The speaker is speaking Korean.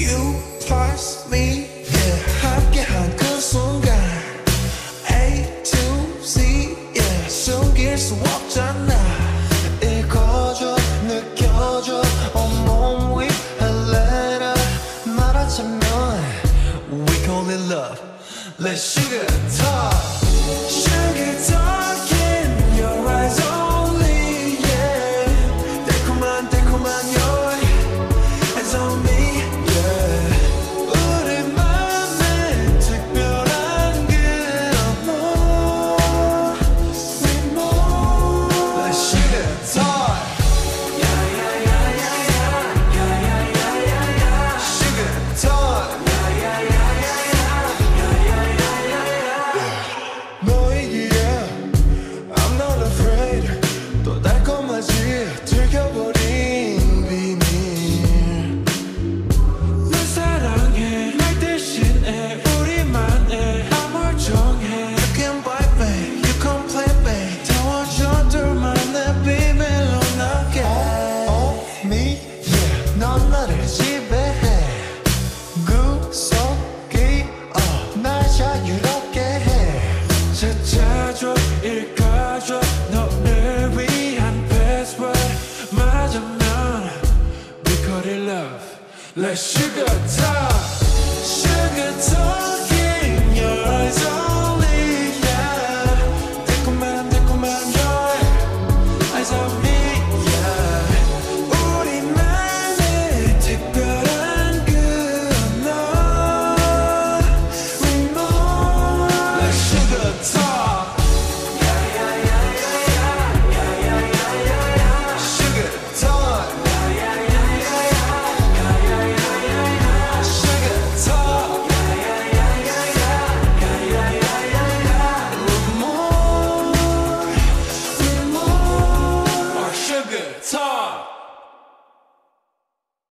You plus me, yeah. 함께한 그 순간 A to Z, yeah. 숨길 수 없잖아. 읽어줘, 느껴줘, 온몸 위 헬레나 말하자면 We call it love. Let's sugar talk. Sugar talk in your eyes only, yeah. 달콤한 your hands on me, yeah. 우리만의 특별한 그런 moment. Let's sugar talk. Sugar talk. 너에게 I'm not afraid. 또 달콤하지 들켜버린 비밀. 널 사랑해 날 대신해 우리만의 아무 정해. You can buy babe, you can play babe. 태워줘 둘만의 비밀로 나게. Oh me, yeah. 넌 나를 지배해. 구속이 날 자유롭게 해. 찾아줘 읽어줘 너를 위한 password 맞으면 We call it love. Let's sugar talk. Sugar talk in your eyes.